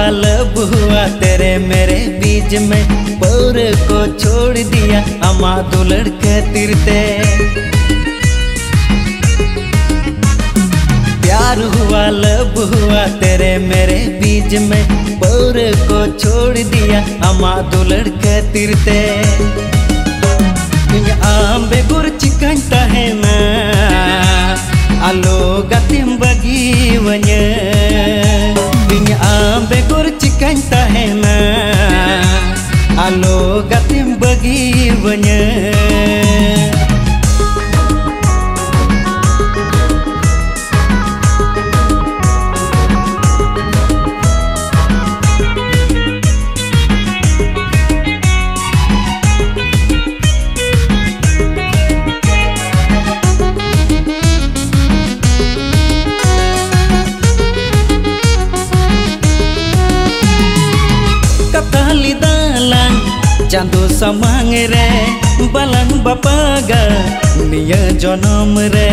हुआ लब हुआ तेरे मेरे बीच में, पौर को छोड़ दिया अमा दुलड़ खातिर ते। प्यार हुआ लब हुआ तेरे मेरे बीच में, पौर को छोड़ दिया अमा दुलड़ खातिर ते। आंबे गुर चिकन तहना आलो गतिम बगी वन्य, आंबे गुर चिकन तहना आलो गतिम बगी वन्य। चांदो समांग रे बाlang बापागा निया जनम रे,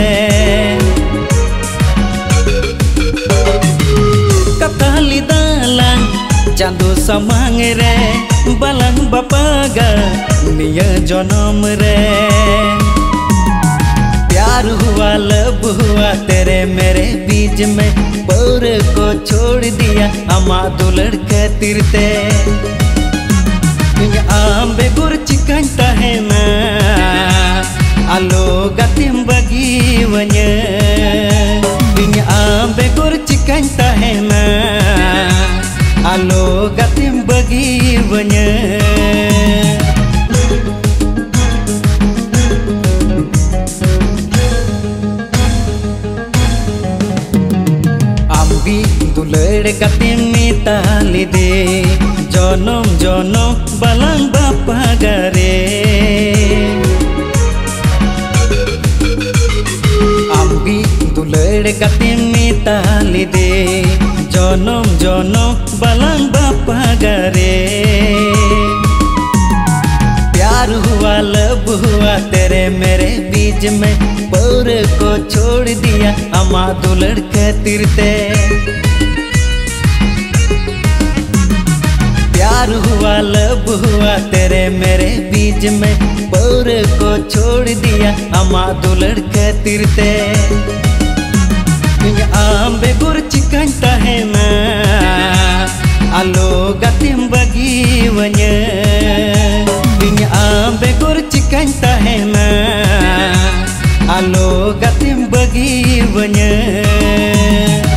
कताली दाlang चांदो समांग रे बाlang बापागा निया जनम रे। प्यार हुआ लब हुआ तेरे मेरे बीच में, पौर को छोड़ दिया अमा दुलड़ खातिर ते। आंबे गुर चिकन तहना आलो गतिम बगी वन्य, आंबे गुर चिकन तहना आलो गतिम बगी वन्य। आंबी दुलड़ गतिम मिताली दे, जनम जनम बाlang बापा गरे। आंबी दुलड़ गतिम मिताली दे, जनम जनम बाlang बापा गरे। प्यार हुआ लब हुआ तेरे मेरे बीच में, पौर को छोड़ दिया अमा दुलड़ खातिर ते। प्यार हुआ लब हुआ तेरे मेरे बीच में, पौर को छोड़ दिया अमा दुलड़ खातिर ते। आंबे गुर चिकन तहना आलो गतिम बगी वन्य, आंबे गुर चिकन तहना आलो गतिम बगी वन्य।